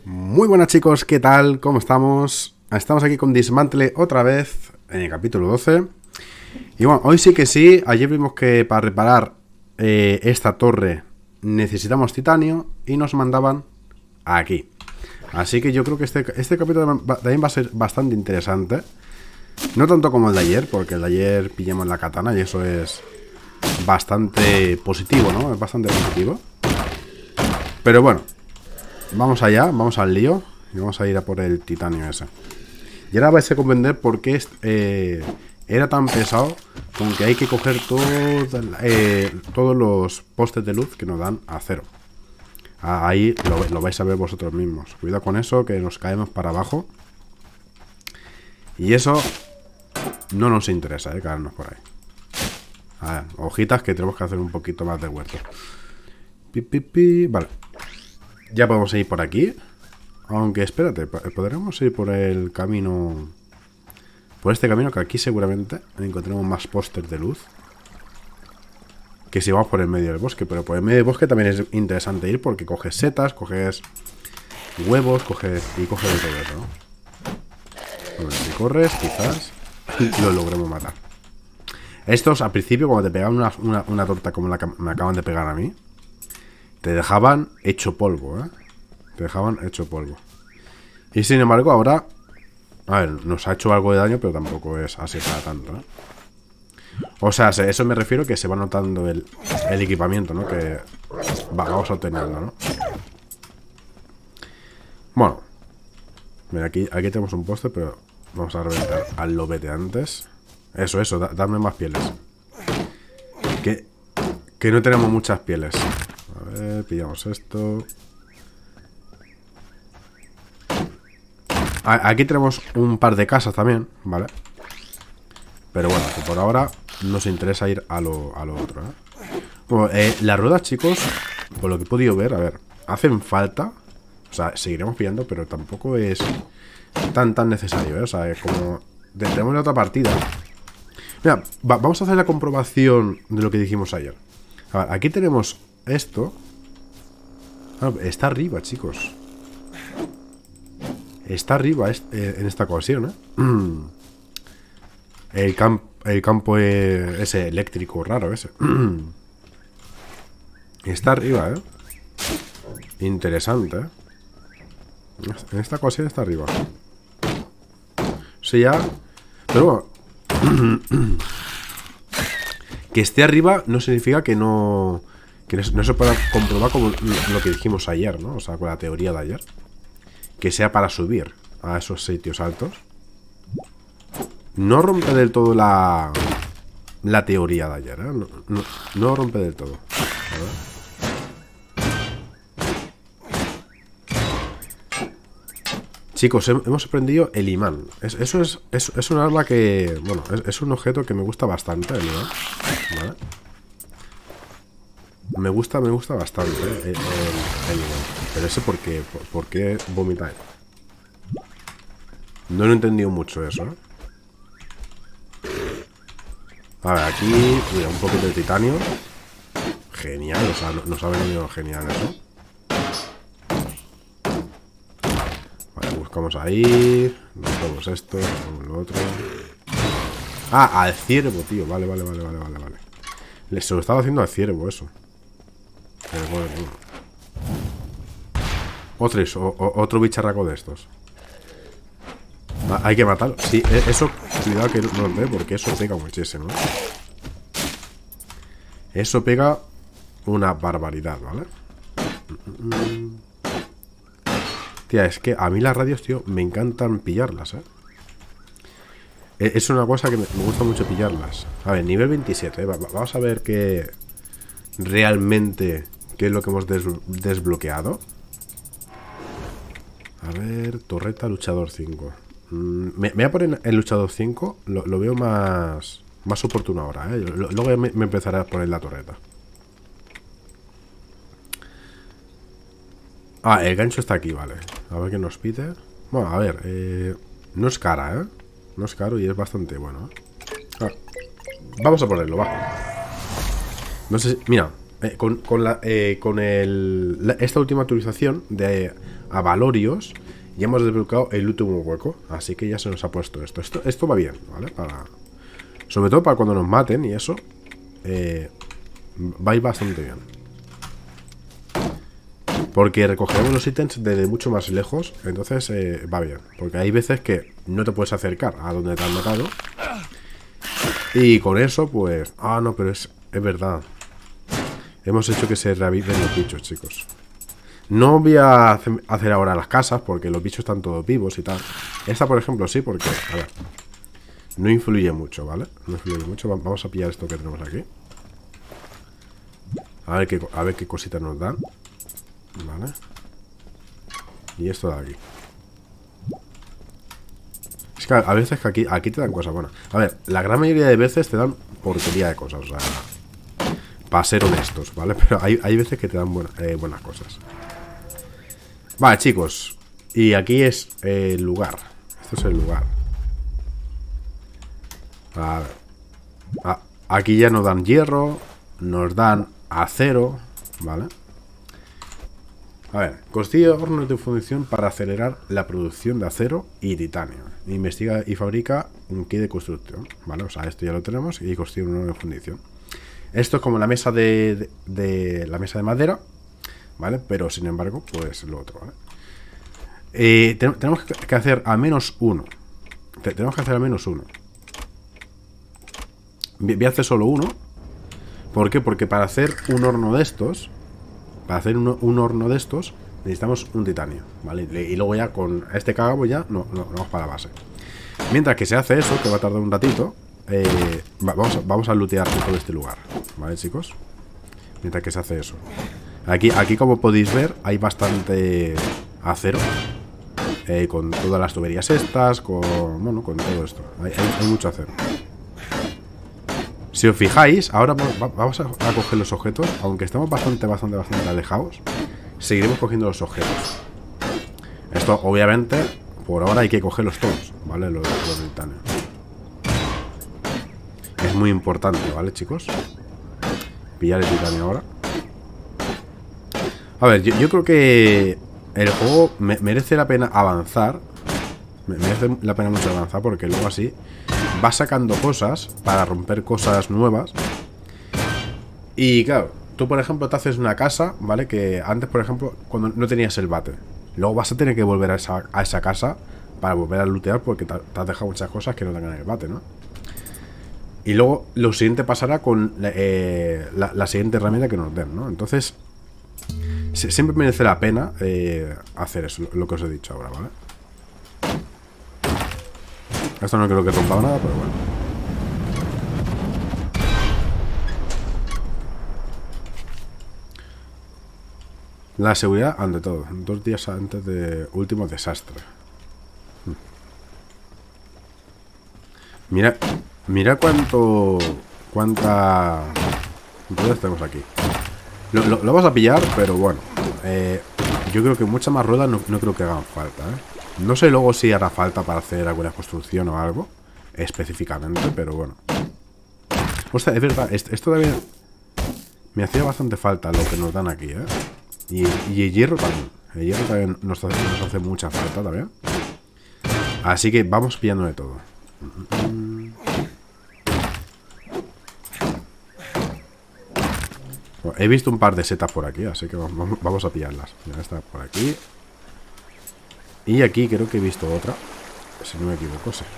Muy buenas chicos, ¿qué tal? ¿Cómo estamos? Estamos aquí con Dismantle otra vez en el capítulo 12. Y bueno, hoy sí que sí, ayer vimos que para reparar esta torre necesitamos titanio y nos mandaban aquí. Así que yo creo que este capítulo también va a ser bastante interesante. No tanto como el de ayer, porque el de ayer pillamos la katana y eso es bastante positivo, ¿no? Es bastante positivo. Pero bueno, vamos allá, vamos al lío y vamos a ir a por el titanio ese. Y ahora vais a comprender por qué era tan pesado con que hay que coger todos los postes de luz que nos dan acero. Ahí lo vais a ver vosotros mismos. Cuidado con eso, que nos caemos para abajo. Y eso no nos interesa, caernos por ahí. A ver, hojitas que tenemos que hacer un poquito más de huerto. Vale. Ya podemos ir por aquí. Aunque espérate, podremos ir por el camino. Por este camino, que aquí seguramente encontremos más pósters de luz que si vamos por el medio del bosque. Pero por el medio del bosque también es interesante ir, porque coges setas, coges huevos, coges de todo eso, ¿no? Bueno, si corres, quizás lo logremos matar. Estos al principio, cuando te pegaban una torta como la que me acaban de pegar a mí, te dejaban hecho polvo, ¿eh? Te dejaban hecho polvo. Y sin embargo ahora, a ver, nos ha hecho algo de daño, pero tampoco es así para tanto, ¿eh? O sea, eso me refiero, que se va notando el equipamiento, ¿no? Que vamos obteniendo, ¿no? Bueno, mira, aquí tenemos un poste, pero vamos a reventar al lobete antes. Eso, darme más pieles. Que no tenemos muchas pieles. A ver, pillamos esto. Aquí tenemos un par de casas también, ¿vale? Pero bueno, que por ahora nos interesa ir a lo otro, ¿eh? Bueno, las ruedas, chicos, por lo que he podido ver, a ver, hacen falta. O sea, seguiremos pillando, pero tampoco es tan necesario, ¿eh? O sea, es como... Tenemos la otra partida. Mira, vamos a hacer la comprobación de lo que dijimos ayer. A ver, aquí tenemos esto. Está arriba, chicos. Está arriba en esta ocasión, ¿eh? El campo ese eléctrico raro ese. Está arriba, ¿eh? Interesante, ¿eh? En esta ocasión está arriba. O sea, ya... Pero bueno... Que esté arriba no significa que no se pueda comprobar como lo que dijimos ayer, ¿no? O sea, con la teoría de ayer. Que sea para subir a esos sitios altos. No rompe del todo la teoría de ayer, ¿eh? No rompe del todo. A ver. Chicos, hemos aprendido el imán. Eso es un arma que... Bueno, es un objeto que me gusta bastante, el imán. ¿Vale? Me gusta bastante el imán. Pero ese ¿por qué vomitáis? No lo he entendido mucho eso, ¿eh? A ver, aquí... Mira, un poquito de titanio. Genial, o sea, nos ha venido genial eso. Vale, buscamos ahí. Buscamos esto, buscamos lo otro. Ah, al ciervo, tío. Vale. Se lo estaba haciendo al ciervo, eso. Pero bueno. Otro bicharraco de estos. Hay que matarlo. Sí, eso, cuidado que no nos ve, porque eso pega muchísimo, ¿no? Eso pega una barbaridad, ¿vale? Tía, es que a mí las radios, tío, me encantan pillarlas, ¿eh? Es una cosa que me gusta mucho pillarlas. A ver, nivel 27, ¿eh? Vamos a ver qué realmente... ¿Qué es lo que hemos desbloqueado? A ver, torreta, luchador 5. Me voy a poner el luchador 5. Lo veo más oportuno ahora, ¿eh? Luego me empezaré a poner la torreta. Ah, el gancho está aquí, vale. A ver qué nos pide. Bueno, a ver, no es cara, ¿eh? No es caro y es bastante bueno, ¿eh? Vamos a ponerlo, va. No sé si... Mira, con esta última actualización de a valorios y hemos desbloqueado el último hueco. Así que ya se nos ha puesto esto. Esto va bien, ¿vale? Sobre todo para cuando nos maten y eso. Va a ir bastante bien. Porque recogemos los ítems desde mucho más lejos. Entonces va bien. Porque hay veces que no te puedes acercar a donde te han matado. Y con eso pues... Ah, no, pero es verdad. Hemos hecho que se reaviven los bichos, chicos. No voy a hacer ahora las casas porque los bichos están todos vivos y tal. Esta, por ejemplo, sí, porque... A ver, no influye mucho, ¿vale? No influye mucho. Vamos a pillar esto que tenemos aquí. A ver qué cositas nos dan. Vale. Y esto de aquí. Es que a veces que aquí te dan cosas buenas. A ver, la gran mayoría de veces te dan porquería de cosas. O sea, para ser honestos, ¿vale? Pero hay veces que te dan buenas cosas. Vale, chicos. Y aquí es el lugar. Esto es el lugar. A ver. Aquí ya nos dan hierro. Nos dan acero. ¿Vale? A ver, construye hornos de fundición para acelerar la producción de acero y titanio. Investiga y fabrica un kit de construcción. Vale, o sea, esto ya lo tenemos. Y construye un horno de fundición. Esto es como la mesa de la mesa de madera. ¿Vale? Pero sin embargo, pues lo otro, ¿vale? Tenemos que hacer al menos uno. Tenemos que hacer al menos uno. Voy a hacer solo uno. ¿Por qué? Porque para hacer un horno de estos... Para hacer un horno de estos necesitamos un titanio, ¿vale? Y luego ya con este que hagamos ya no, vamos para la base. Mientras que se hace eso, que va a tardar un ratito, vamos a lootear todo este lugar, ¿vale, chicos? Mientras que se hace eso. Aquí como podéis ver, hay bastante acero. Con todas las tuberías estas, con todo esto. Hay mucho acero. Si os fijáis, ahora vamos a coger los objetos. Aunque estamos bastante alejados, seguiremos cogiendo los objetos. Esto, obviamente, por ahora hay que cogerlos todos, ¿vale? Los titáneos. Es muy importante, ¿vale, chicos? Pillar el titanio ahora. A ver, yo creo que el juego merece la pena avanzar. Merece la pena mucho avanzar porque luego así vas sacando cosas para romper cosas nuevas. Y claro, tú por ejemplo te haces una casa, ¿vale? Que antes, por ejemplo, cuando no tenías el bate, luego vas a tener que volver a esa casa para volver a lootear porque te has dejado muchas cosas que no tengan el bate, ¿no? Y luego lo siguiente pasará con la siguiente herramienta que nos den, ¿no? Entonces siempre merece la pena hacer eso, lo que os he dicho ahora, ¿vale? Esto no creo que rompa nada, pero bueno. La seguridad ante todo. 2 días antes de último desastre. Mira cuánta ruedas tenemos aquí. Lo vamos a pillar, pero bueno. Yo creo que muchas más ruedas no creo que hagan falta, ¿eh? No sé luego si hará falta para hacer alguna construcción o algo específicamente, pero bueno. Hostia, es verdad, esto también me hacía bastante falta lo que nos dan aquí, ¿eh? Y el hierro también. El hierro también nos hace mucha falta también. Así que vamos pillando de todo. Bueno, he visto un par de setas por aquí, así que vamos a pillarlas. Ya está por aquí. Y aquí creo que he visto otra, si no me equivoco, sí.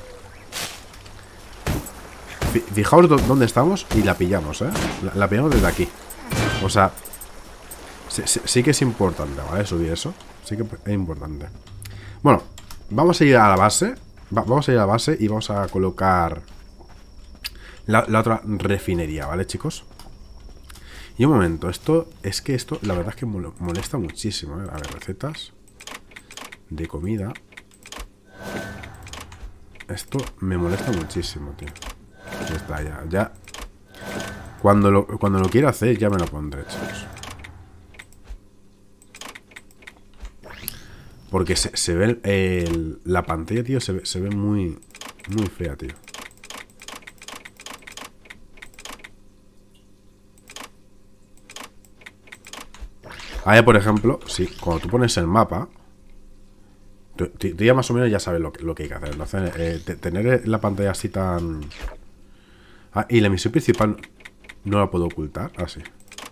Fijaos dónde estamos y la pillamos, ¿eh? La pillamos desde aquí. O sea, sí que es importante, ¿vale? Subir eso. Sí que es importante. Bueno, vamos a ir a la base. Vamos a ir a la base y vamos a colocar la otra refinería, ¿vale, chicos? Y un momento, esto, la verdad es que molesta muchísimo, ¿eh? A ver, recetas de comida. Esto me molesta muchísimo, tío. Ya está, ya. Cuando lo quiera hacer, ya me lo pondré, chicos. Porque se ve la pantalla, tío, se ve muy fea, tío. Ahí, por ejemplo, sí, cuando tú pones el mapa, tú ya más o menos ya sabes lo que hay que hacer. Entonces, tener la pantalla así tan... Ah, y la misión principal no la puedo ocultar, así.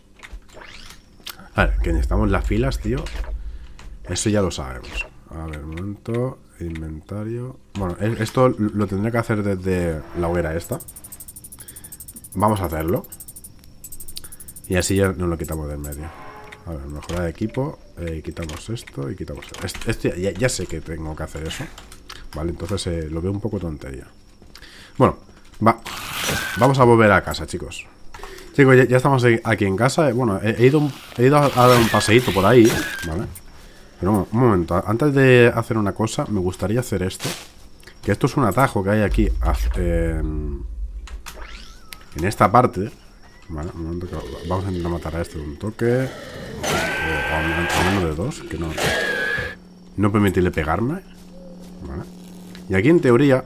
A ver, que necesitamos las filas, tío. Eso ya lo sabemos. A ver, un momento. Inventario. Bueno, esto lo tendré que hacer desde la hoguera esta. Vamos a hacerlo. Y así ya nos lo quitamos del medio. A ver, mejorar de equipo. Quitamos esto y quitamos esto. Esto ya sé que tengo que hacer eso. Vale, entonces lo veo un poco tontería. Bueno, vamos a volver a casa, chicos. Chicos, ya estamos aquí en casa. Bueno, he ido a dar un paseíto por ahí, ¿vale? Pero un momento, antes de hacer una cosa, me gustaría hacer esto. Que esto es un atajo que hay aquí en esta parte. Vale, un momento que vamos a intentar matar a este de un toque. O menos de dos, que no permitirle pegarme. Vale. Y aquí en teoría...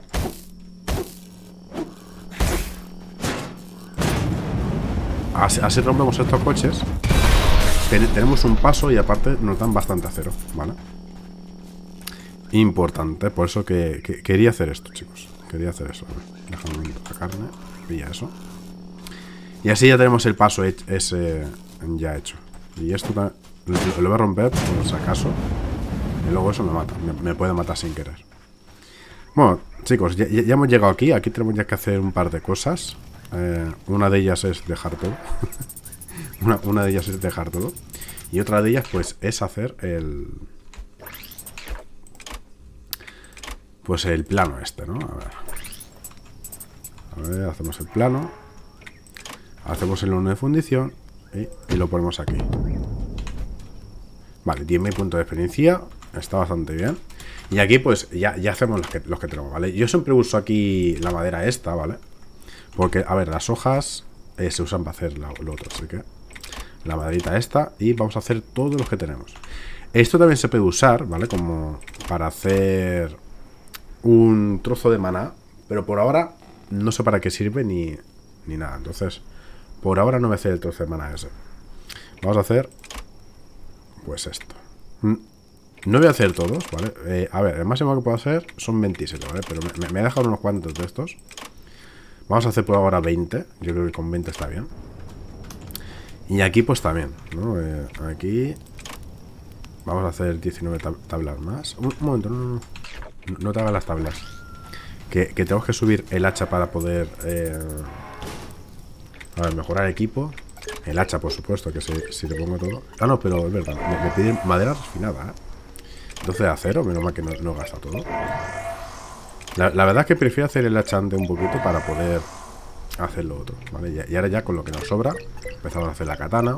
Así rompemos estos coches. Tenemos un paso y aparte nos dan bastante acero, ¿vale? Importante, por eso que quería hacer esto, chicos. Quería hacer eso. Déjame un momento la carne. Y ya eso. Y así ya tenemos el paso ese ya hecho. Y esto lo voy a romper por si acaso. Y luego eso me mata. Me puede matar sin querer. Bueno, chicos, ya hemos llegado aquí. Aquí tenemos ya que hacer un par de cosas. Una de ellas es dejar todo. una de ellas es dejar todo. Y otra de ellas, pues, es hacer el... Pues el plano este, ¿no? A ver, hacemos el plano. Hacemos el horno de fundición. Y lo ponemos aquí. Vale, 10.000 puntos de experiencia. Está bastante bien. Y aquí, pues, ya hacemos los que tenemos, ¿vale? Yo siempre uso aquí la madera esta, ¿vale? Porque, a ver, las hojas se usan para hacer lo otro, así que la maderita esta. Y vamos a hacer todos los que tenemos. Esto también se puede usar, ¿vale? Como para hacer un trozo de maná. Pero por ahora no sé para qué sirve ni nada. Entonces, por ahora no voy a hacer el trozo de maná ese. Vamos a hacer, pues esto. No voy a hacer todos, ¿vale? A ver, el máximo que puedo hacer son 27, ¿vale? Pero me he dejado unos cuantos de estos. Vamos a hacer por ahora 20. Yo creo que con 20 está bien. Y aquí pues también, ¿no? Aquí vamos a hacer 19 tablas más. Un momento, no te hagas las tablas. Que tenemos que subir el hacha para poder a ver, mejorar equipo. El hacha, por supuesto, que si le pongo todo. Ah, no, pero es verdad, me piden madera refinada, ¿eh? Entonces acero, menos mal que no gasta todo. La verdad es que prefiero hacer el hacha antes un poquito para poder hacer lo otro, ¿vale? Y ahora ya con lo que nos sobra empezamos a hacer la katana.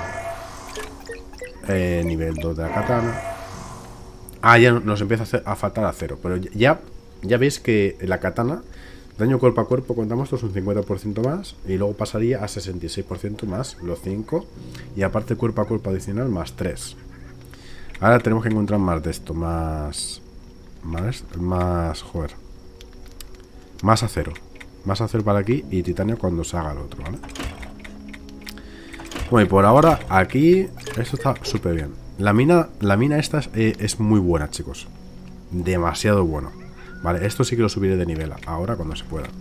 Nivel 2 de la katana. Ah, ya nos empieza a faltar acero. Pero ya veis que la katana, daño cuerpo a cuerpo, contamos esto es un 50% más. Y luego pasaría a 66% más los 5. Y aparte cuerpo a cuerpo adicional más 3. Ahora tenemos que encontrar más de esto. Joder. Más acero. Más acero para aquí y titanio cuando se haga el otro, ¿vale? Bueno, y por ahora aquí esto está súper bien. La mina esta es muy buena, chicos. Demasiado bueno. Vale, esto sí que lo subiré de nivel ahora cuando se pueda.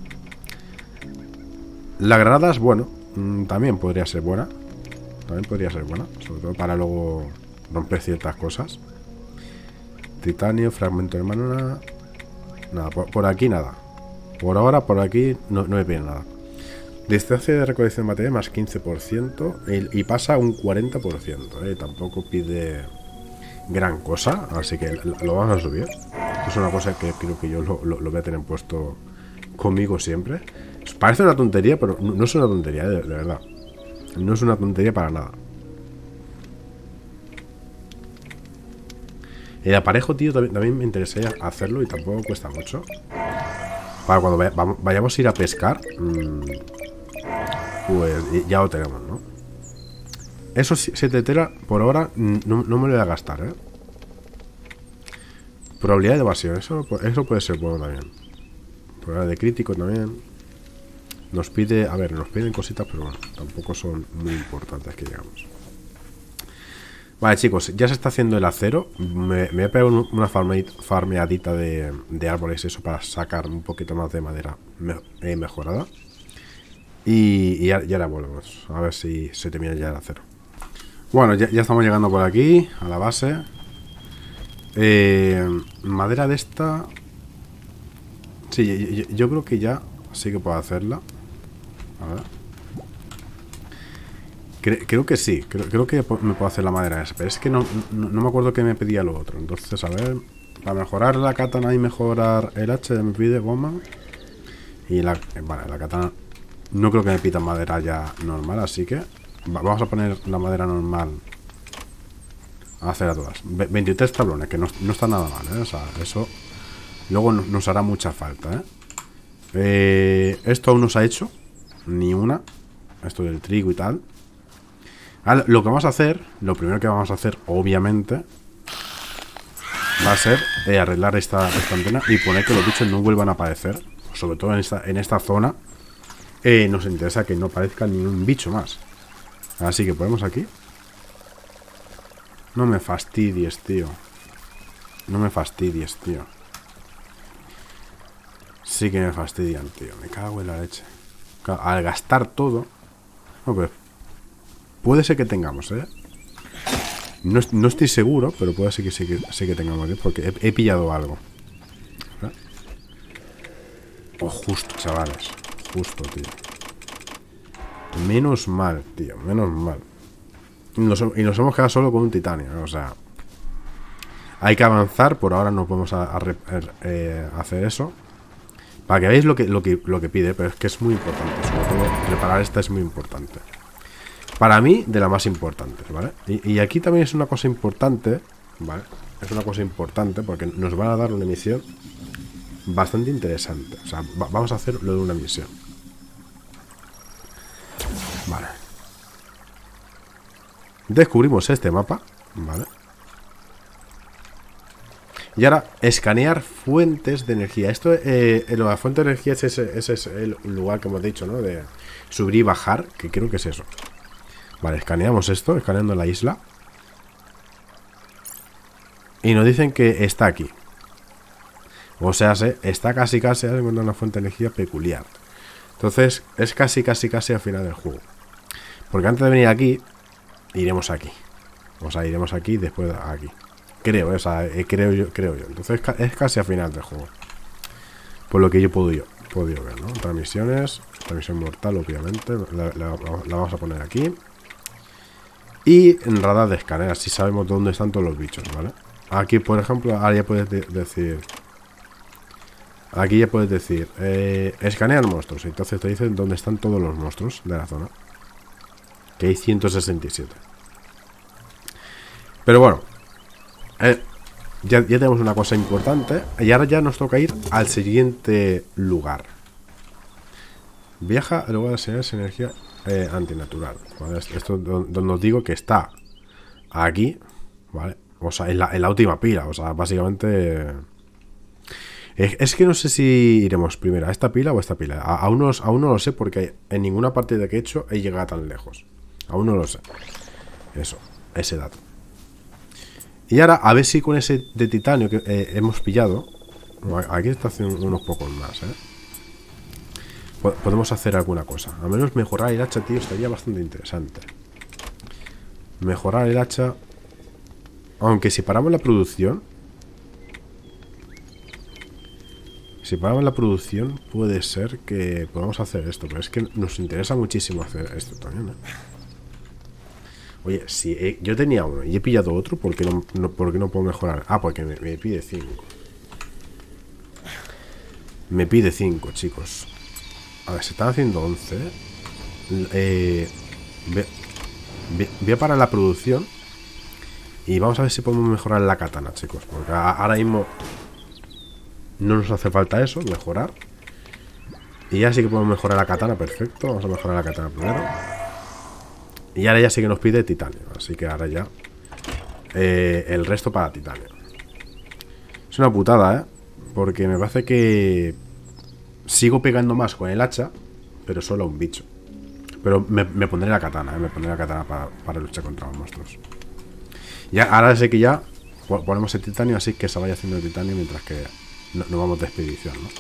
La granada es bueno. También podría ser buena. También podría ser buena. Sobre todo para luego romper ciertas cosas. Titanio, fragmento de mana. Nada, por aquí nada. Por ahora, por aquí no me piden nada. Distancia de recolección de material más 15%. Y pasa un 40%. Tampoco pide gran cosa. Así que lo vamos a subir. Es una cosa que creo que yo lo voy a tener puesto conmigo siempre. Parece una tontería, pero no es una tontería, de verdad. No es una tontería para nada. El aparejo, tío, también me interesaría hacerlo y tampoco cuesta mucho. Para cuando vayamos a ir a pescar, pues ya lo tenemos, ¿no? Eso 7 tela, por ahora, no me lo voy a gastar, ¿eh? Probabilidad de evasión, eso puede ser bueno también. Probabilidad de crítico también. Nos pide, a ver, nos piden cositas, pero bueno, tampoco son muy importantes que digamos. Vale, chicos, ya se está haciendo el acero. Me voy a pegar una farmeadita de árboles, eso, para sacar un poquito más de madera mejorada. Y ahora volvemos. A ver si se termina ya el acero. Bueno, ya estamos llegando por aquí, a la base. Madera de esta... Sí, yo creo que ya sí que puedo hacerla. A ver. Creo que sí, creo que me puedo hacer la madera esa, pero es que no me acuerdo que me pedía lo otro. Entonces, a ver, para mejorar la katana y mejorar el hacha me pide goma. Y vale, la katana no creo que me pida madera ya normal, así que vamos a poner la madera normal a hacer a todas. 23 tablones, que no está nada mal, ¿eh? O sea, eso luego nos hará mucha falta, ¿eh? Esto aún no se ha hecho, ni una. Esto del trigo y tal. Ahora, lo que vamos a hacer, lo primero que vamos a hacer, obviamente, va a ser arreglar esta antena y poner que los bichos no vuelvan a aparecer. Sobre todo en esta zona. Nos interesa que no aparezca ni un bicho más. Así que ponemos aquí. No me fastidies, tío. No me fastidies, tío. Sí que me fastidian, tío. Me cago en la leche. Al gastar todo... No, pero... Puede ser que tengamos, ¿eh? No estoy seguro, pero puede ser que sí que tengamos aquí, porque he pillado algo. ¿Eh? Oh, justo, chavales. Justo, tío. Menos mal, tío. Menos mal. Y nos hemos quedado solo con un titanio, ¿eh? O sea... Hay que avanzar. Por ahora no podemos hacer eso. Para que veáis lo que pide. Pero es que es muy importante. Sobre todo, preparar esta es muy importante. Para mí, de la más importante, ¿vale? Y aquí también es una cosa importante, ¿vale? Es una cosa importante porque nos van a dar una misión bastante interesante. O sea, vamos a hacer lo de una misión. Vale. Descubrimos este mapa, ¿vale? Y ahora, escanear fuentes de energía. Esto, la fuente de energía ese es el lugar que hemos dicho, ¿no? De subir y bajar, que creo que es eso. Vale, escaneamos esto, escaneando la isla. Y nos dicen que está aquí. O sea, está casi encontrando una fuente de energía peculiar. Entonces, es casi al final del juego. Porque antes de venir aquí, iremos aquí. O sea, iremos aquí y después aquí. Creo, o sea, creo yo. Entonces, es casi al final del juego. Por lo que yo he podido ver, ¿no? Transmisiones. Transmisión mortal, obviamente. La vamos a poner aquí. Y en radar de escáner, así sabemos dónde están todos los bichos, ¿vale? Aquí, por ejemplo, ahora ya puedes decir... Aquí ya puedes decir... escanear monstruos. Entonces te dicen dónde están todos los monstruos de la zona. Que hay 167. Pero bueno. Ya tenemos una cosa importante. Y ahora ya nos toca ir al siguiente lugar. Viaja al lugar de señales de energía... antinatural, ¿vale? Esto donde os digo que está aquí, ¿vale? O sea, en la última pila. O sea, básicamente es que no sé si iremos primero a esta pila o a esta pila. Aún no lo sé porque en ninguna partida que he hecho he llegado tan lejos. Aún no lo sé. Eso, ese dato. Y ahora, a ver si con ese de titanio que hemos pillado. Aquí está haciendo unos pocos más, ¿eh? Podemos hacer alguna cosa. Al menos mejorar el hacha, tío, estaría bastante interesante. Mejorar el hacha. Aunque si paramos la producción... Si paramos la producción, puede ser que podamos hacer esto. Pero es que nos interesa muchísimo hacer esto también, ¿eh? Oye, si yo tenía uno y he pillado otro, ¿por qué no puedo mejorar? Ah, porque me pide 5. Me pide 5, chicos. A ver, se están haciendo 11. Voy a parar la producción. Y vamos a ver si podemos mejorar la katana, chicos. Porque ahora mismo no nos hace falta eso, mejorar. Y ya sí que podemos mejorar la katana, perfecto. Vamos a mejorar la katana primero. Y ahora ya sí que nos pide titanio. Así que ahora ya el resto para titanio. Es una putada, ¿eh? Porque me parece que sigo pegando más con el hacha, pero solo a un bicho. Pero me pondré la katana, me pondré la katana para luchar contra los monstruos. Ya, ahora sé que ya ponemos el titanio, así que se vaya haciendo el titanio mientras que nos vamos de expedición, ¿no?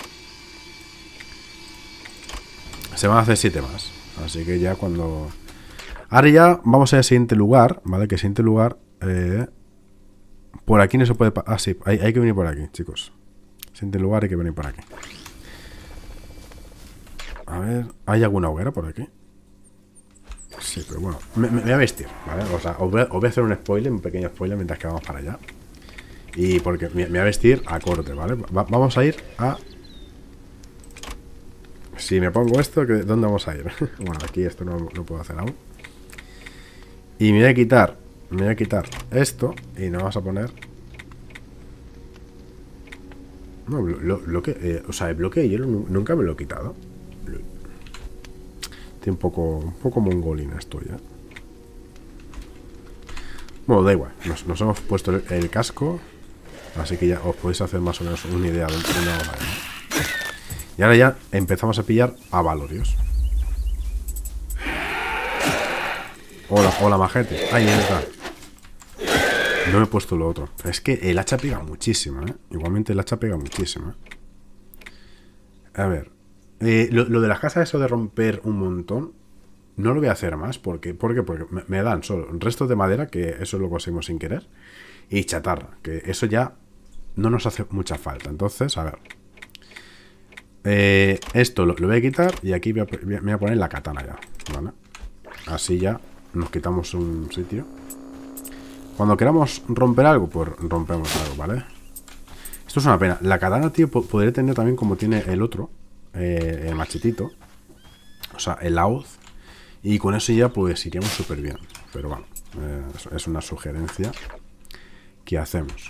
Se van a hacer 7 más. Así que ya cuando... Ahora ya vamos al siguiente lugar, ¿vale? Que el siguiente lugar... por aquí no se puede... Ah, sí, hay que venir por aquí, chicos. Siguiente lugar hay que venir por aquí. A ver, ¿hay alguna hoguera por aquí? Sí, pero bueno, me voy a vestir, ¿vale? O sea, os voy a hacer un spoiler, un pequeño spoiler mientras que vamos para allá. Y porque me voy a vestir a corte, ¿vale? Vamos a ir a... Si me pongo esto, ¿dónde vamos a ir? Bueno, aquí esto no puedo hacer aún. Y me voy a quitar esto y nos vamos a poner... No, o sea, el bloque de hielo nunca me lo he quitado. Estoy un poco mongolina esto ya. Bueno, da igual. Nos hemos puesto el casco. Así que ya os podéis hacer más o menos una idea de dónde vamos a ir, ¿no? Y ahora ya empezamos a pillar a Valorios. Hola, majete. Ahí está. No me he puesto lo otro. Es que el hacha pega muchísimo, ¿eh? Igualmente el hacha pega muchísimo, ¿eh? A ver. Lo de las casas, eso de romper un montón, no lo voy a hacer más. ¿Por qué? Porque me dan solo restos de madera, que eso lo conseguimos sin querer, y chatarra, que eso ya no nos hace mucha falta. Entonces, a ver. Esto lo voy a quitar y aquí me voy a poner la katana ya, ¿vale? Así ya nos quitamos un sitio. Cuando queramos romper algo, pues rompemos algo, ¿vale? Esto es una pena. La katana, tío, podría tener también como tiene el otro, el machetito. O sea, el hoz. Y con eso ya pues iríamos súper bien. Pero bueno, es una sugerencia que hacemos.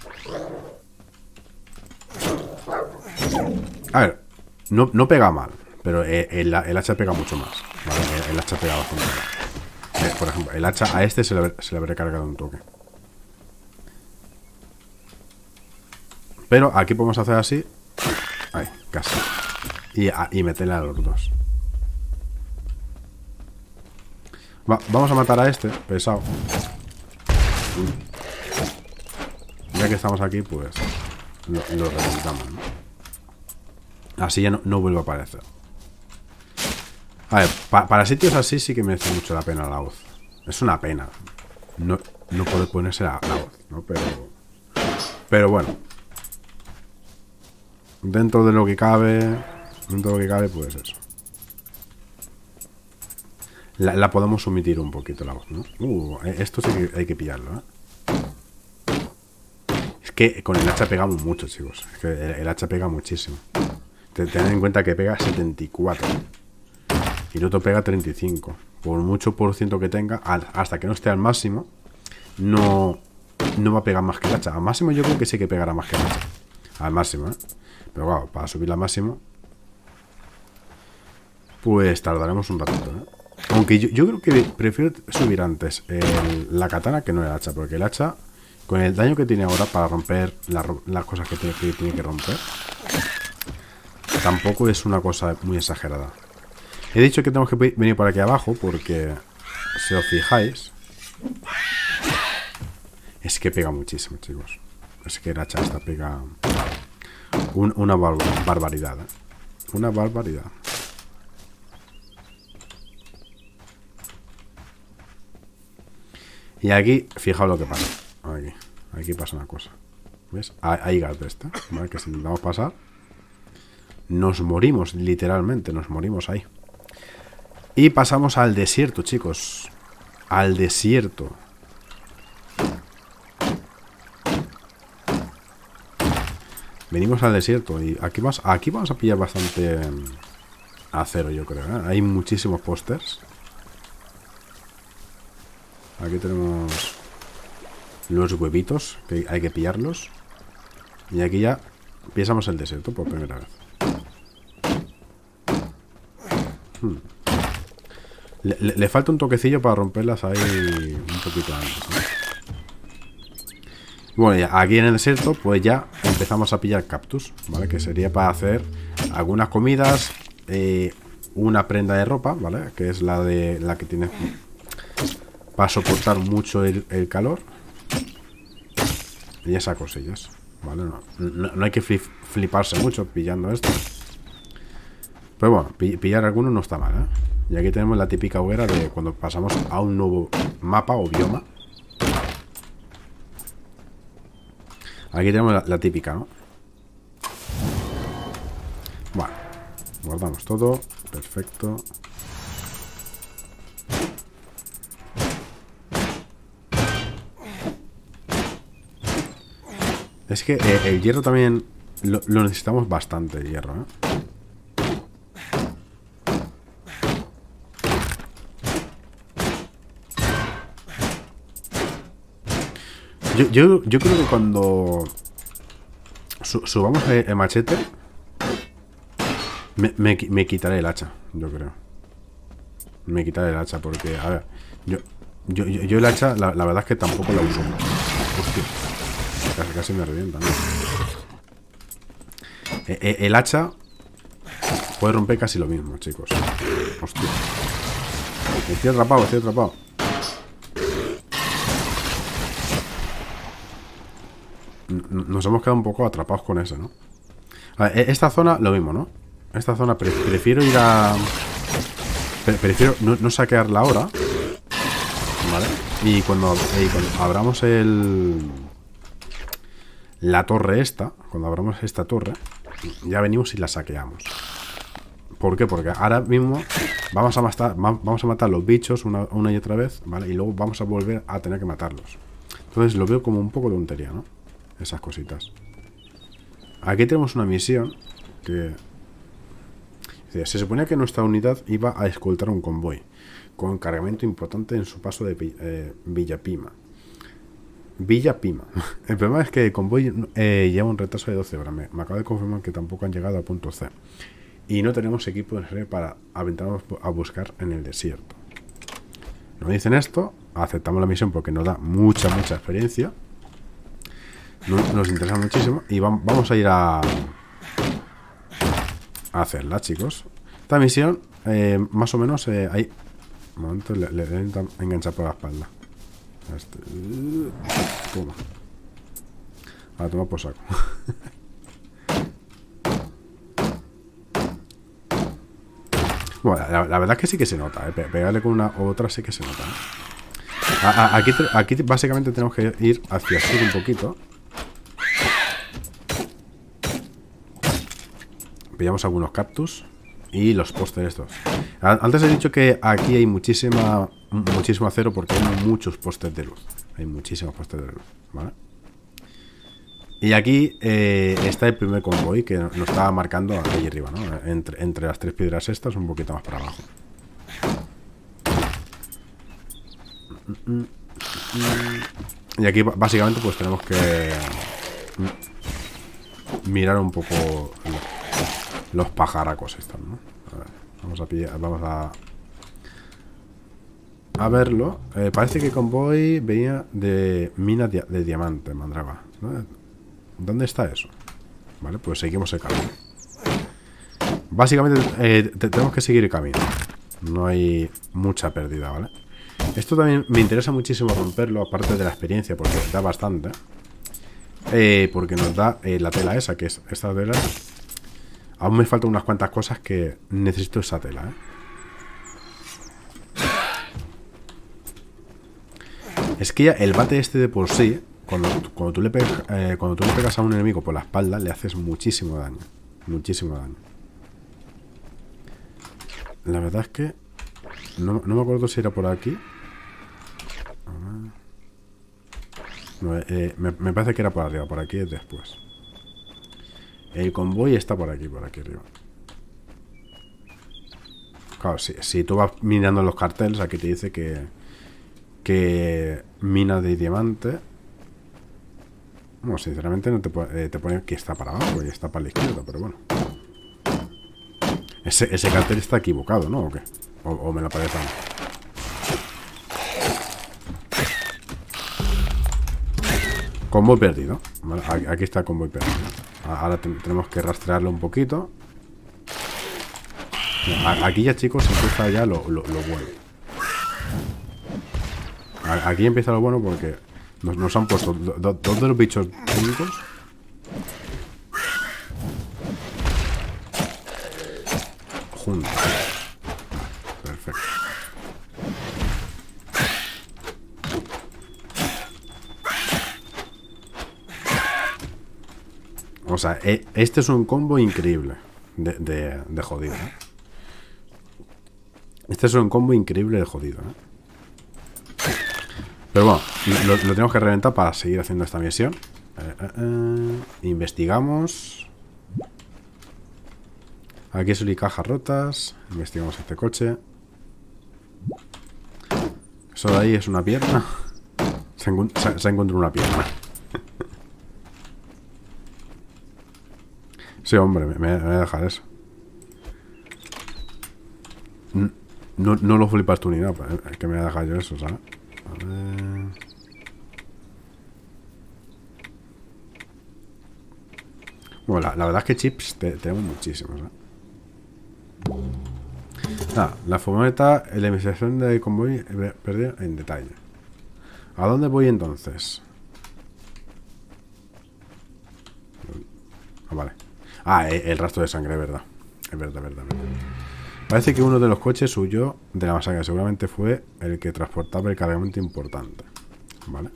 A ver, no pega mal, pero el hacha pega mucho más, ¿vale? El hacha pega bastante mal. Por ejemplo, el hacha a este se le habré cargado un toque. Pero aquí podemos hacer así. Ahí, casi. Y meterle a los dos. Vamos a matar a este, pesado. Ya que estamos aquí, pues lo reventamos, ¿no? Así ya no vuelve a aparecer. A ver, para sitios así sí que merece mucho la pena la hoz. Es una pena no poder ponerse la hoz, ¿no? Pero bueno, dentro de lo que cabe, pues eso. La podemos omitir un poquito la hoz, ¿no? Esto sí que hay que pillarlo, ¿eh? Es que con el hacha pegamos mucho, chicos. Es que el hacha pega muchísimo. Tened en cuenta que pega 74 y el otro pega 35. Por mucho por ciento que tenga, hasta que no esté al máximo, no va a pegar más que el hacha. Al máximo yo creo que sí que pegará más que el hacha. Al máximo, ¿eh? Pero claro, para subir al máximo, pues tardaremos un ratito, ¿eh? Aunque yo creo que prefiero subir antes la katana que no el hacha, porque el hacha, con el daño que tiene ahora para romper las cosas que tiene que romper, tampoco es una cosa muy exagerada. He dicho que tenemos que venir por aquí abajo porque, si os fijáis, es que pega muchísimo, chicos. Es que el hacha esta pega una barbaridad, ¿eh? Una barbaridad. Y aquí, fijaos lo que pasa. Aquí pasa una cosa. ¿Ves? Hay gas de esta, ¿vale? Que si intentamos pasar, nos morimos, literalmente, nos morimos ahí. Y pasamos al desierto, chicos. Al desierto. Venimos al desierto y aquí vamos a pillar bastante acero, yo creo, ¿eh? Hay muchísimos pósters. Aquí tenemos los huevitos, que hay que pillarlos. Y aquí ya pisamos el desierto por primera vez. Le falta un toquecillo para romperlas ahí un poquito antes, ¿no? Bueno, ya aquí en el desierto pues ya empezamos a pillar cactus, ¿vale? Que sería para hacer algunas comidas, una prenda de ropa, ¿vale? Que es la que tiene para soportar mucho el calor. Y esas cosillas, ¿vale? No hay que fliparse mucho pillando esto. Pero bueno, pillar alguno no está mal, ¿eh? Y aquí tenemos la típica hoguera de cuando pasamos a un nuevo mapa o bioma. Aquí tenemos la típica, ¿no? Bueno, guardamos todo. Perfecto. Es que el hierro también lo necesitamos bastante, el hierro, ¿eh? Yo creo que cuando subamos el machete me quitaré el hacha, yo creo. Me quitaré el hacha porque, a ver, yo el hacha, la verdad es que tampoco la uso mucho. Hostia, casi me revienta, ¿no? El hacha puede romper casi lo mismo, chicos. Hostia. Estoy atrapado, estoy atrapado. Nos hemos quedado un poco atrapados con ese, ¿no? A ver, esta zona, lo mismo, ¿no? Esta zona prefiero ir a... Prefiero no saquearla ahora, ¿vale? Y cuando abramos la torre esta, cuando abramos esta torre, ya venimos y la saqueamos. ¿Por qué? Porque ahora mismo vamos a matar los bichos una y otra vez, ¿vale? Y luego vamos a volver a tener que matarlos. Entonces lo veo como un poco tontería, ¿no? Esas cositas. Aquí tenemos una misión que... Se suponía que nuestra unidad iba a escoltar un convoy con cargamento importante en su paso de Villa Pima. Villa Pima. El problema es que el convoy lleva un retraso de 12 horas. Me acabo de confirmar que tampoco han llegado al punto C. Y no tenemos equipo de serie para aventarnos a buscar en el desierto. Nos dicen esto, aceptamos la misión porque nos da mucha experiencia. Nos interesa muchísimo y vamos a ir a hacerla, chicos. Esta misión, más o menos, hay... Un momento, le enganchar por la espalda. Toma. Ahora toma por saco. Bueno, la verdad es que sí que se nota, pegarle con una u otra sí que se nota, ¿eh? Aquí básicamente tenemos que ir hacia el sur un poquito. Pillamos algunos cactus y los pósteres estos. Antes he dicho que aquí hay muchísimo acero porque hay muchos postes de luz. Hay muchísimos postes de luz, ¿vale? Y aquí está el primer convoy que nos estaba marcando ahí arriba, ¿no? Entre las tres piedras estas, un poquito más para abajo. Y aquí básicamente pues tenemos que mirar un poco los pajaracos estos, ¿no? A ver, vamos a verlo. Parece que el convoy venía de mina de diamante, Mandrava, ¿no? ¿Dónde está eso? Vale, pues seguimos el camino. Básicamente tenemos que seguir el camino. No hay mucha pérdida, ¿vale? Esto también me interesa muchísimo romperlo, aparte de la experiencia, porque da bastante. Porque nos da la tela esa, que es esta tela. Aún me faltan unas cuantas cosas que necesito esa tela, ¿eh? Es que ya el bate este de por sí, cuando tú le pegas a un enemigo por la espalda, le haces muchísimo daño. Muchísimo daño. La verdad es que no me acuerdo si era por aquí. No, me parece que era por arriba. Por aquí es después. El convoy está por aquí arriba. Claro, si tú vas mirando los carteles, aquí te dice que mina de diamante. Bueno, sinceramente no te pone que está para abajo y está para la izquierda, pero bueno. Ese cartel está equivocado, ¿no? ¿O qué? O me lo parece a mí. Convoy perdido. Vale, aquí está el convoy perdido. Ahora tenemos que rastrearlo un poquito. Aquí ya, chicos, empieza ya lo bueno. Aquí empieza lo bueno porque Nos han puesto dos de los bichos técnicos. Juntos. Perfecto. O sea, este es un combo increíble de jodido, ¿eh? Este es un combo increíble de jodido, ¿eh? Pero bueno, lo tenemos que reventar para seguir haciendo esta misión. Investigamos. Aquí solo hay cajas rotas. Investigamos este coche. Eso de ahí es una pierna. Se encontró una pierna. Sí, hombre, me voy a dejar eso. No lo flipas tú ni nada. Es que me voy a dejar yo eso, ¿sabes? A ver. Bueno, la verdad es que chips tenemos muchísimos, ¿eh? La furgoneta, la investigación de convoy perdida en detalle. ¿A dónde voy entonces? Vale. El rastro de sangre, es verdad. Es verdad. Parece que uno de los coches huyó de la masacre. Seguramente fue el que transportaba el cargamento importante. Vale.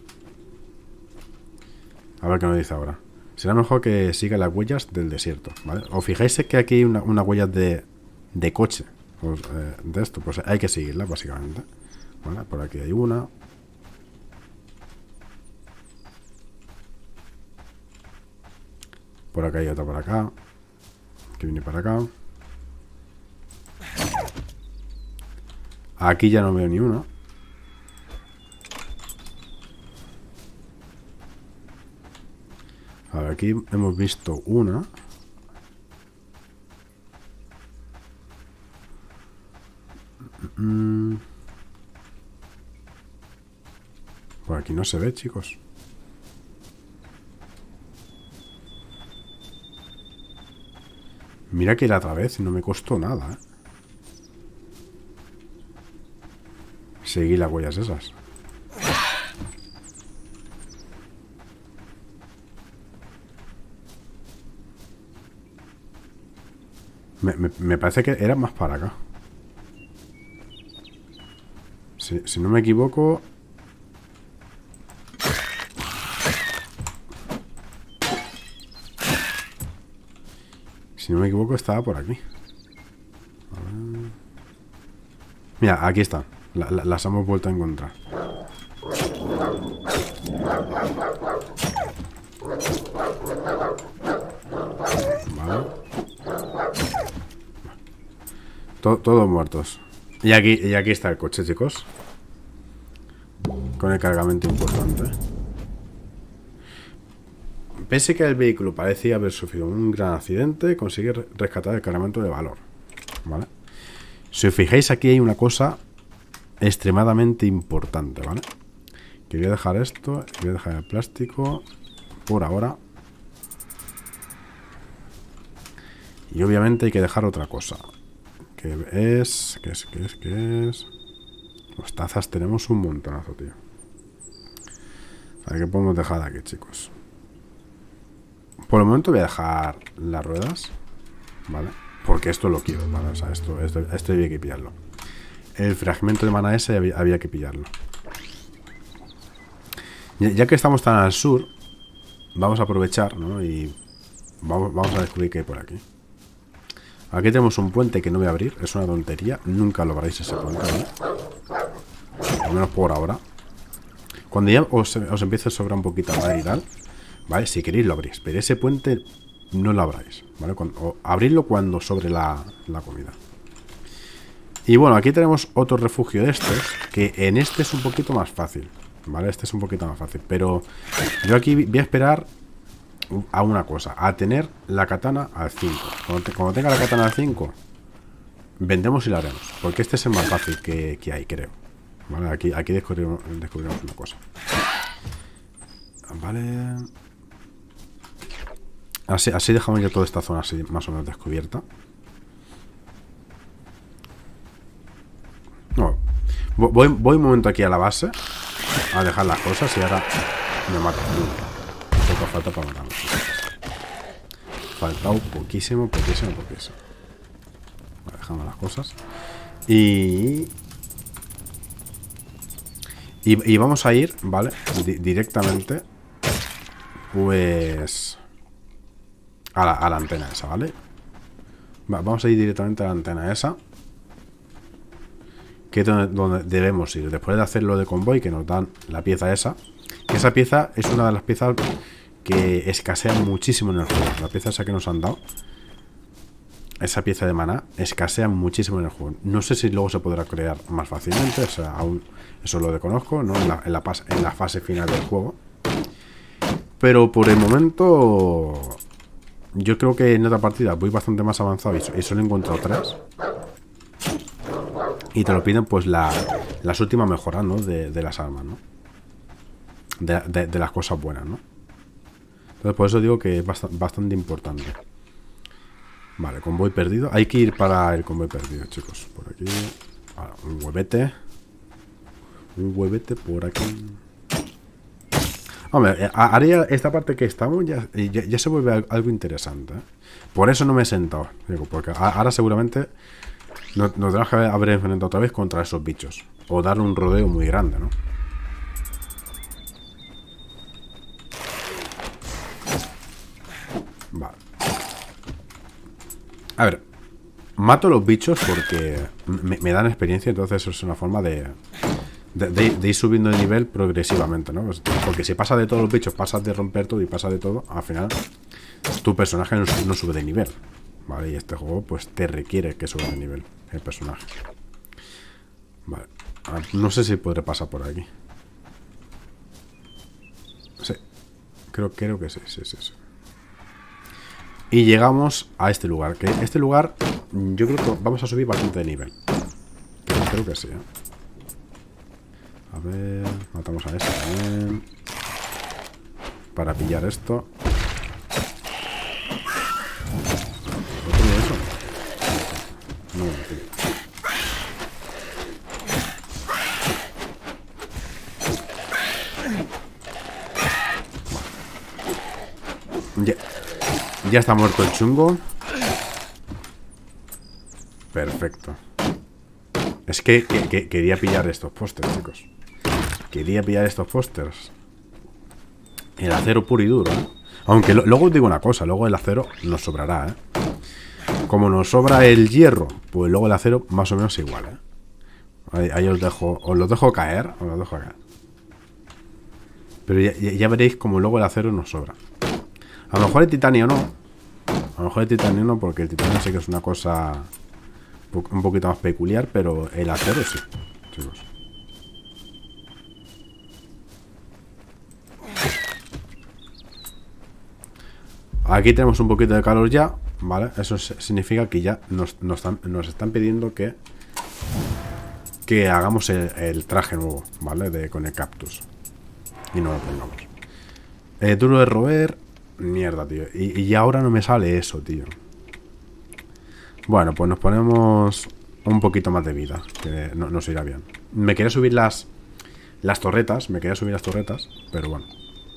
A ver qué nos dice ahora. Será mejor que siga las huellas del desierto, ¿vale? Os fijáis que aquí hay una huella de coche. Pues, de esto, pues hay que seguirla, básicamente. ¿Vale? Por aquí hay una. Por acá hay otra por acá. Que viene para acá. Aquí ya no veo ni una. A ver, aquí hemos visto una. Por aquí no se ve, chicos. Mira que era otra vez y no me costó nada, ¿eh? Seguí las huellas esas. Me parece que era más para acá. Si no me equivoco... Si no me equivoco estaba por aquí. Mira, aquí están. Las hemos vuelto a encontrar. Vale. Todos muertos. Y aquí está el coche, chicos. Con el cargamento importante. Pese que el vehículo parecía haber sufrido un gran accidente, consigue rescatar el cargamento de valor. ¿Vale? Si os fijáis, aquí hay una cosa extremadamente importante, ¿vale? Que voy a dejar esto, voy a dejar el plástico por ahora. Y obviamente hay que dejar otra cosa. ¿Qué es? Los tazas tenemos un montonazo, tío. A ver qué podemos dejar aquí, chicos. Por el momento voy a dejar las ruedas, ¿vale? Porque esto lo quiero, ¿vale? O sea, esto había que pillarlo. El fragmento de mana ese había que pillarlo. Ya que estamos tan al sur, vamos a aprovechar, ¿no? Y vamos a descubrir qué hay por aquí. Aquí tenemos un puente que no voy a abrir. Es una tontería. Nunca lo abráis ese puente, ¿vale? Al menos por ahora. Cuando ya os empiece a sobrar un poquito de madera y tal, ¿vale? Si queréis lo abrís. Pero ese puente no lo abráis, ¿vale? Abridlo cuando sobre la comida. Y bueno, aquí tenemos otro refugio de estos. Que en este es un poquito más fácil, ¿vale? Este es un poquito más fácil. Pero yo aquí voy a esperar a una cosa, a tener la katana al 5. Cuando tenga la katana al 5, vendemos y la haremos. Porque este es el más fácil que hay, creo. Vale, aquí descubrimos una cosa. Vale. Así dejamos ya toda esta zona así más o menos descubierta. No. Voy un momento aquí a la base. a dejar las cosas y ahora me mata. Poco falta para matarlo. Faltado poquísimo. Vale, dejando las cosas. Y vamos a ir, ¿vale? Directamente, pues, a la antena esa, ¿vale? Vamos a ir directamente a la antena esa, que es donde debemos ir. Después de hacer lo de convoy, que nos dan la pieza esa. Que esa pieza es una de las piezas que escasean muchísimo en el juego. La pieza esa que nos han dado, esa pieza de maná, escasea muchísimo en el juego. No sé si luego se podrá crear más fácilmente. O sea, aún eso lo desconozco, ¿no? En la fase final del juego. Pero por el momento, yo creo que en otra partida voy bastante más avanzado y solo he encontrado 3. Y te lo piden pues las últimas mejoras, ¿no? De las armas, ¿no? De las cosas buenas, ¿no? Entonces por eso digo que es bastante importante. Vale, convoy perdido. Hay que ir para el convoy perdido, chicos. Por aquí. Vale, un huevete. Un huevete por aquí. Hombre, ahora esta parte que estamos ya se vuelve algo interesante, ¿eh? Por eso no me he sentado, digo, porque ahora seguramente nos tenemos que haber enfrentado otra vez contra esos bichos. O dar un rodeo muy grande, ¿no? Vale. A ver, mato los bichos porque me dan experiencia, entonces eso es una forma de ir subiendo de nivel progresivamente, ¿no? Porque si pasa de todos los bichos, pasas de romper todo y pasa de todo, al final tu personaje no sube de nivel, ¿vale? Y este juego pues te requiere que suba de nivel el personaje. Vale, no sé si podré pasar por aquí. Sí, creo que sí. Y llegamos a este lugar, que este lugar yo creo que vamos a subir bastante de nivel. Creo que sí, ¿eh? A ver, matamos a este también. Para pillar esto. ¿Otro de eso? No, tío. Ya está muerto el chungo. Perfecto. Es que quería pillar estos pósters, chicos. Quería pillar estos pósters. El acero puro y duro, ¿eh? Aunque luego os digo una cosa, luego el acero nos sobrará, ¿eh? Como nos sobra el hierro, pues luego el acero más o menos igual, ¿eh? Ahí os los dejo caer, Pero ya veréis como luego el acero nos sobra. A lo mejor el titanio no. A lo mejor el titanio no, porque el titanio sí que es una cosa un poquito más peculiar, pero el acero sí, chicos. Aquí tenemos un poquito de calor ya, ¿vale? Eso significa que ya nos están pidiendo que hagamos el traje nuevo, ¿vale? Con el cactus. Y no lo pongamos. Duro de roer. Mierda, tío. Y ahora no me sale eso, tío. Bueno, pues nos ponemos un poquito más de vida, que nos irá bien. Me quería subir las torretas. Pero bueno.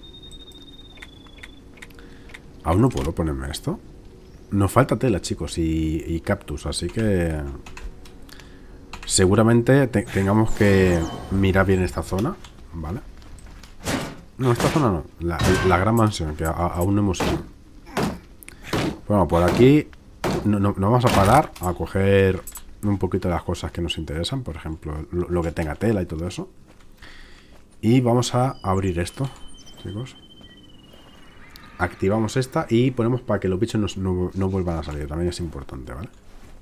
Aún no puedo ponerme esto. Nos falta tela, chicos, y cactus, así que seguramente tengamos que mirar bien esta zona, ¿vale? No, esta zona no. La gran mansión, que aún no hemos ido. Bueno, por aquí nos vamos a parar a coger un poquito de las cosas que nos interesan. Por ejemplo, lo que tenga tela y todo eso. Y vamos a abrir esto, chicos. Activamos esta y ponemos para que los bichos no vuelvan a salir. También es importante, ¿vale?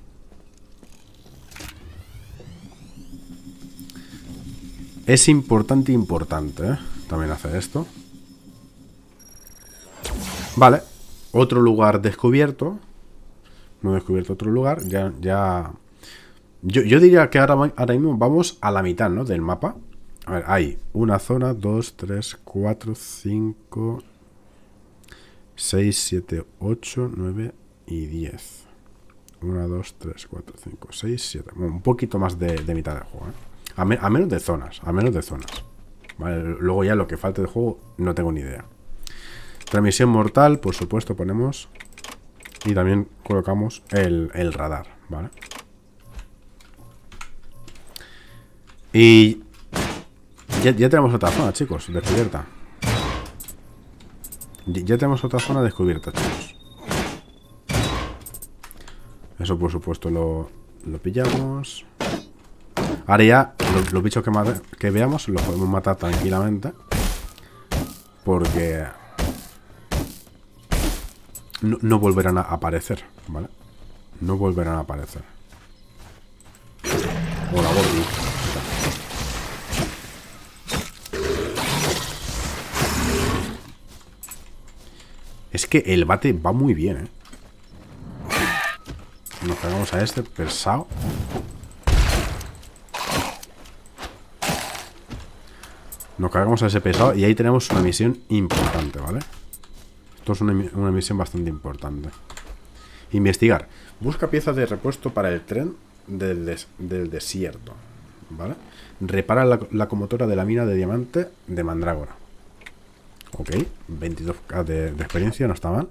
Es importante, ¿eh? También hacer esto. Vale. Otro lugar descubierto. No he descubierto otro lugar. Ya. Yo diría que ahora mismo vamos a la mitad, ¿no? Del mapa. A ver, hay una zona, 2, 3, 4, 5, 6, 7, 8, 9 y 10. 1, 2, 3, 4, 5, 6, 7. Bueno, un poquito más de mitad del juego, ¿eh? A menos de zonas. ¿vale? Luego ya lo que falte de juego no tengo ni idea. Transmisión mortal, por supuesto, ponemos. Y también colocamos el radar, ¿vale? Y ya tenemos otra zona, chicos, descubierta. Ya tenemos otra zona descubierta, chicos. Eso, por supuesto, lo pillamos. Ahora ya, los bichos que veamos los podemos matar tranquilamente. Porque no volverán a aparecer, ¿vale? No volverán a aparecer. Hola, Gordy. Es que el bate va muy bien, ¿eh? Nos cargamos a este pesado. Nos cargamos a ese pesado y ahí tenemos una misión importante, ¿vale? Esto es una misión bastante importante. Investigar. Busca piezas de repuesto para el tren del desierto, ¿vale? Repara la locomotora de la mina de diamante de Mandrágora. Ok, 22k de experiencia, no está mal.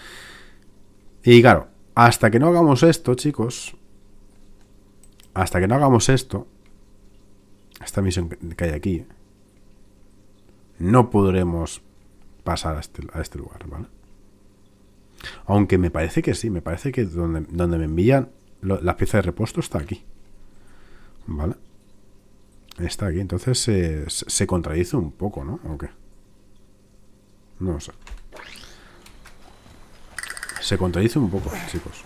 Y claro, hasta que no hagamos esto, chicos, hasta que no hagamos esto, esta misión que hay aquí, no podremos pasar a este lugar, ¿vale? Aunque me parece que sí, me parece que donde me envían las piezas de repuesto está aquí, ¿vale? Está aquí, entonces se contradice un poco, ¿no? ¿O qué? No sé. Se contradice un poco, chicos.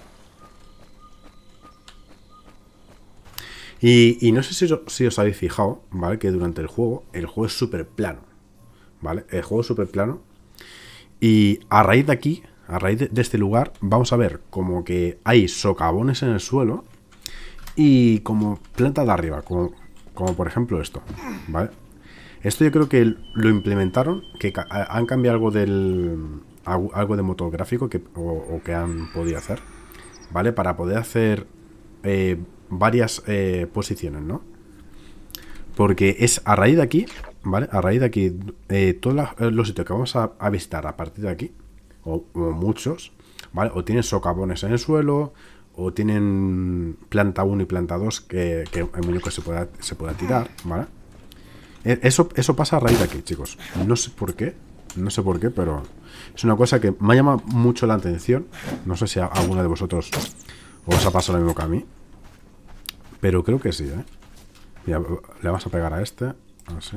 Y no sé si os habéis fijado, ¿vale? Que durante el juego es súper plano, ¿vale? El juego es súper plano. Y a raíz de aquí, a raíz de este lugar, vamos a ver como que hay socavones en el suelo y como plantas de arriba, como por ejemplo esto, ¿vale? Esto yo creo que lo implementaron, que han cambiado algo de motor gráfico o que han podido hacer, ¿vale? Para poder hacer varias posiciones, ¿no? Porque es a raíz de aquí, ¿vale? A raíz de aquí, todos los sitios que vamos a visitar a partir de aquí, o muchos, ¿vale? O tienen socavones en el suelo, o tienen planta 1 y planta 2 que el muñeco se pueda tirar, ¿vale? Eso pasa a raíz de aquí, chicos. No sé por qué, pero es una cosa que me ha llamado mucho la atención. No sé si a alguno de vosotros os ha pasado lo mismo que a mí, pero creo que sí, ¿eh? Mira, le vamos a pegar a este. Así.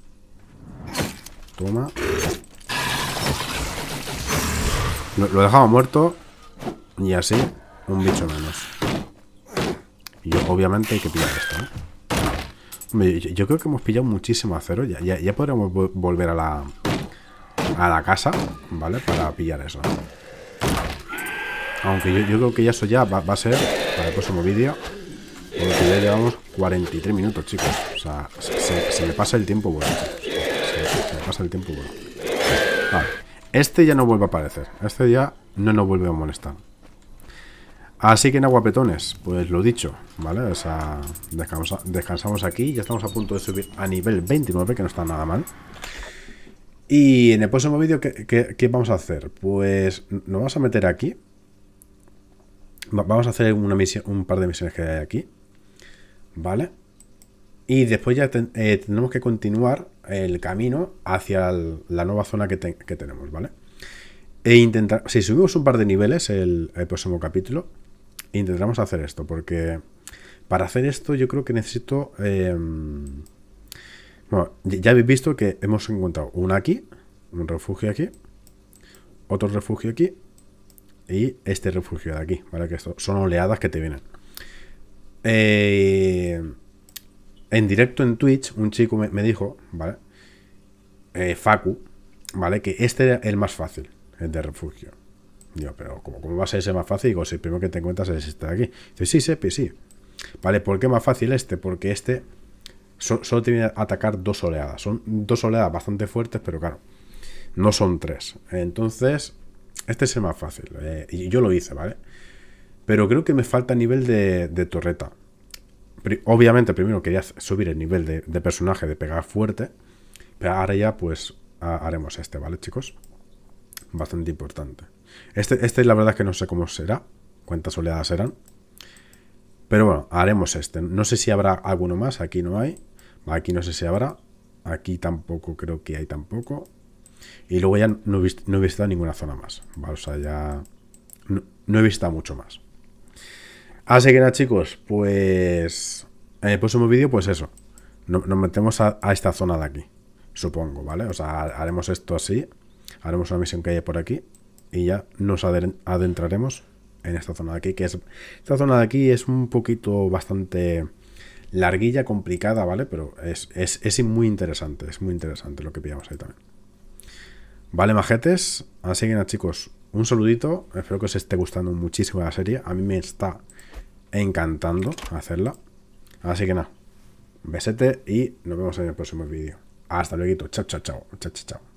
Toma. Lo dejamos muerto. Y así, un bicho menos. Y obviamente hay que pillar esto, ¿eh? Hombre, yo creo que hemos pillado muchísimo acero. Ya podremos volver a la casa, ¿vale? Para pillar eso. Aunque yo creo que eso ya va a ser para el próximo vídeo. Porque ya llevamos 43 minutos, chicos. O sea, se me pasa el tiempo bueno. Se me pasa el tiempo bueno. Vale. Este ya no vuelve a aparecer. Este ya no nos vuelve a molestar. Así que en guapetones, pues lo dicho, ¿vale? O sea, descansamos aquí. Ya estamos a punto de subir a nivel 29, que no está nada mal. Y en el próximo vídeo, ¿qué vamos a hacer? Pues nos vamos a meter aquí. Vamos a hacer un par de misiones que hay aquí, ¿vale? Y después ya tenemos que continuar el camino hacia la nueva zona que tenemos, ¿vale? E intentar, si subimos un par de niveles el próximo capítulo, intentaremos hacer esto, porque para hacer esto yo creo que necesito... bueno, ya habéis visto que hemos encontrado una aquí, un refugio aquí, otro refugio aquí, y este refugio de aquí, ¿vale? Que esto son oleadas que te vienen. En directo en Twitch, un chico me dijo, ¿vale? Facu, ¿vale? Que este era el más fácil, el de refugio. Digo, pero ¿cómo va a ser ese más fácil? Digo, si el primero que te encuentras es este de aquí. Dice, sí, Sepi, sí. Vale, ¿por qué más fácil este? Porque este solo tiene que atacar 2 oleadas. Son 2 oleadas bastante fuertes, pero claro, no son 3. Entonces... este es el más fácil, y yo lo hice, ¿vale? Pero creo que me falta nivel de torreta. Obviamente primero quería subir el nivel de personaje, de pegar fuerte, Pero ahora ya pues haremos este, ¿vale, chicos? Bastante importante. Este la verdad es que no sé cómo será, cuántas oleadas serán. Pero bueno, haremos este. No sé si habrá alguno más, aquí no hay. Aquí no sé si habrá. Aquí tampoco creo que hay tampoco. Y luego ya no he visitado ninguna zona más. Vale, o sea, ya no he visitado mucho más. Así que nada, chicos, pues en el próximo vídeo, pues eso. Nos metemos a esta zona de aquí, supongo, ¿vale? O sea, haremos esto así. Haremos una misión que hay por aquí. Y ya nos adentraremos en esta zona de aquí, que es... Esta zona de aquí es un poquito bastante larguilla, complicada, ¿vale? Pero es muy interesante, es muy interesante lo que pillamos ahí también. Vale, majetes, así que nada, chicos, un saludito, espero que os esté gustando muchísimo la serie, a mí me está encantando hacerla, así que nada, besete y nos vemos en el próximo vídeo. Hasta luego, chao, chao, chao, chao, chao, chao.